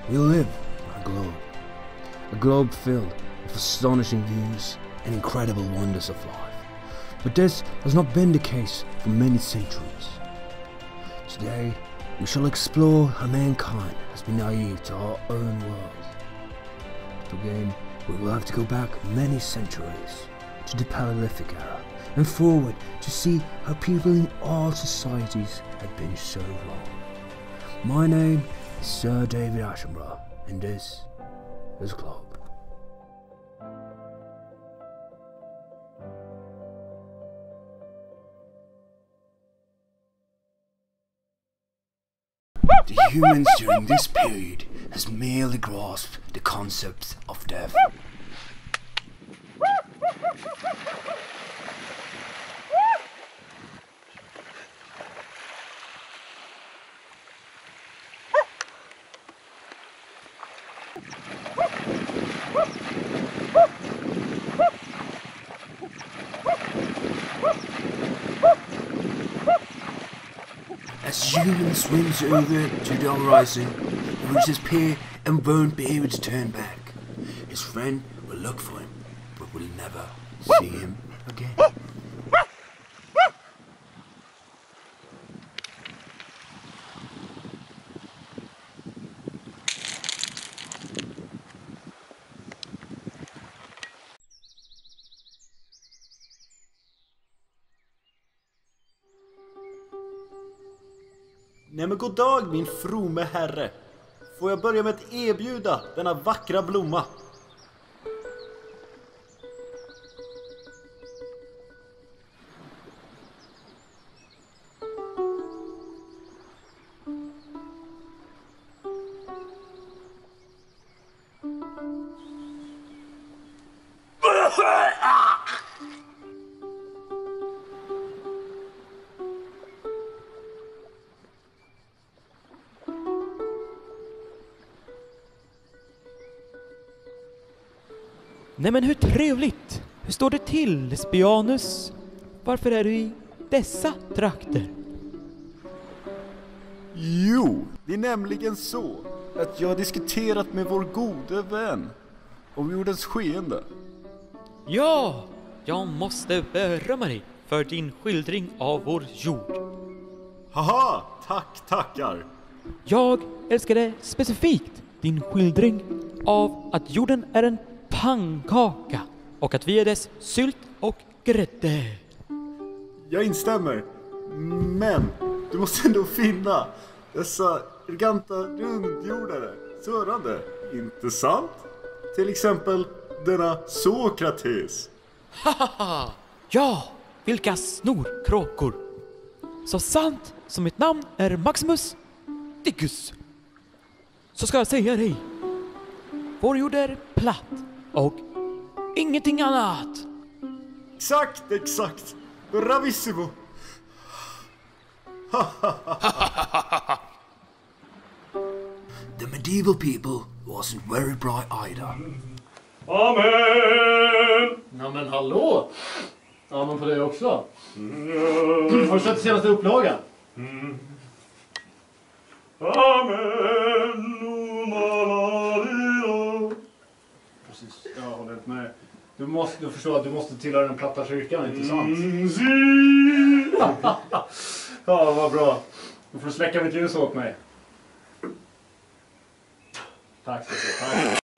We live on a globe filled with astonishing views and incredible wonders of life. But this has not been the case for many centuries. Today, we shall explore how mankind has been naive to our own world. To begin, we will have to go back many centuries to the Paleolithic era and forward to see how people in all societies have been so wrong. My name is Sir David Attenborough, and this is Globe. The humans during this period has merely grasped the concept of death. As human swims over to the horizon, he reaches his pier and won't be able to turn back. His friend will look for him, but will never see him again. Nej men god dag min frome herre. Får jag börja med att erbjuda denna vackra blomma? Nej men hur trevligt! Hur står det till, Lesbianus? Varför är du i dessa trakter? Jo, det är nämligen så att jag har diskuterat med vår gode vän om jordens skeende. Ja, jag måste berömma dig för din skildring av vår jord. Haha, tackar. Jag älskade specifikt din skildring av att jorden är en pannkaka och att vi är dess sylt och grädde. Jag instämmer. Men du måste ändå finna dessa eleganta rundjordare sörande. Inte sant? Till exempel denna Sokrates. Hahaha! Ja, vilka snorkråkor! Så sant som mitt namn är Maximus Dicus, så ska jag säga dig. Vår jord är platt och ingenting annat. Exakt. Bravissimo. The medieval people wasn't very bright either. Amen! Ja men hallå! Amen på det också. Har du sett senaste upplagan? Amen! Precis, jag håller inte med. Du förstår att du måste tillhöra den platta kyrkan, inte sant? Ja, vad bra. Du får släcka mitt ljus åt mig. Tack så mycket. Tack.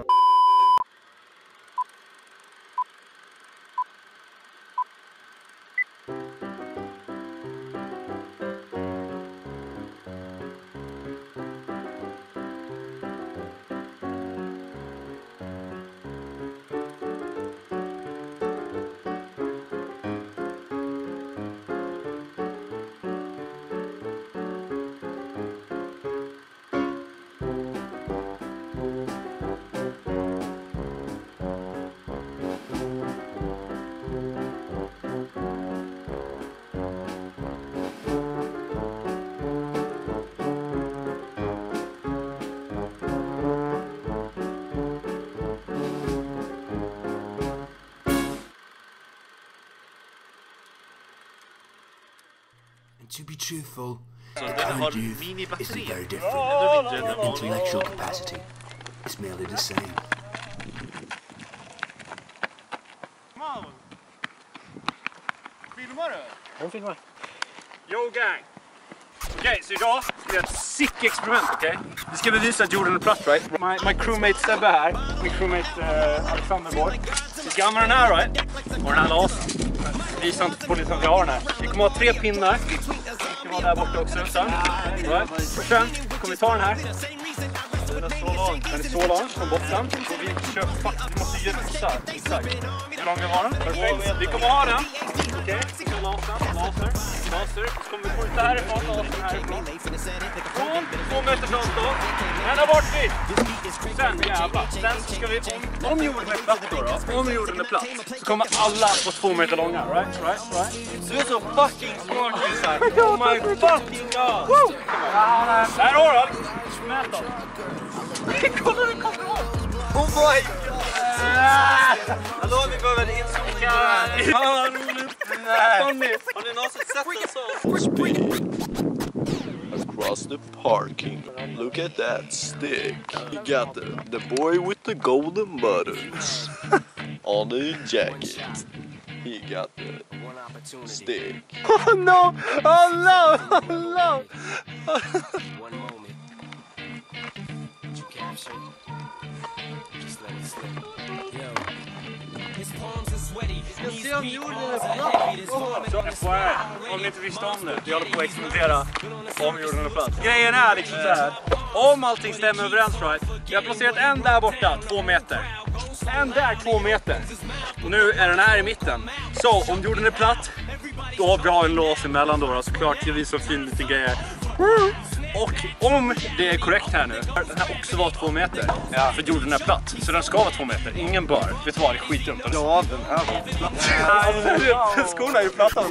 To be truthful, the current youth isn't very different in intellectual capacity. is merely the same. Filmar du? Jag filmar. Yo gang! Okej, så idag ska vi göra ett sick experiment, okej? Vi ska bevisa att jorden är platt, right? My crewmate Sebbe här, min crewmate Alexander Borg. Vi ska använda den här, right? Och den här lasen. Visa inte på lite att vi har den här. Vi kommer ha 3 pinnar. Vi ska vara där borta också sen. Right? Och sen kommer vi ta den här. Den är så lång från botten. Och vi måste göra så här. Hur lång vi har den? Perfekt. Vi kommer ha den. Okej, laser. Så kommer vi skjuta härifrån, lasern härifrån. Från 2 meters avstånd. Den har bort vi. Sen jävlar. Sen ska vi, om jorden är platt då. Om jorden är platt. Så kommer alla på 2 meter långa. Right? Du är så fucking smart, Lisa. Oh my fucking god. Woo! Här har du Alex. Mät dem. Kolla, det kommer av. Oh my god. Hallå, vi behöver insåka. Har ni någonsin sett en sån? Speed across the parking. Look at that stick. You got the boy with the golden buttons on the jacket. He got the stick. Oh no! Oh no! Oh no! One moment. Did you capture? Just let it slip. Yo. His palms are sweaty. Knees weak, arms are heavy. This moment. Om ni inte visste om det, vi håller på att experimentera om jorden är platt. Grejen är liksom så här. Om allting stämmer överens, right? Vi har placerat en där borta, 2 meter. En där, 2 meter. Och nu är den här i mitten. Så om jorden är platt, då har vi en lås emellan då. Såklart ska vi så fin liten grejer. Och om det är korrekt här nu, den här också var 2 meter. Ja. För jorden är platt, så den ska vara 2 meter. Ingen bör. Vet du vad, det är skitdumt. Ja, den här var platt. Skorna är ju platta.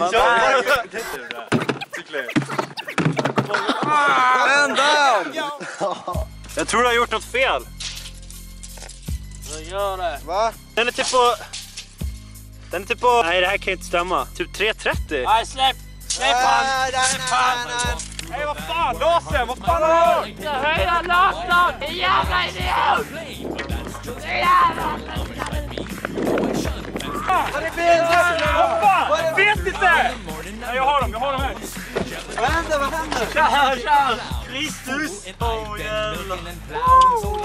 Man down! Jag tror du har gjort något fel. Vad gör det? Va? Den är typ på... Nej, det här kan inte stämma. Typ 3.30. Nej, släpp han! Nej, vad fan? Lasen! Vad fan har du? Jag höjer lasen! Jävla idiot! Vad fan? Vet inte! Nej, jag har dem här. Vad händer? Tja! Kristus! Åh, jävlar.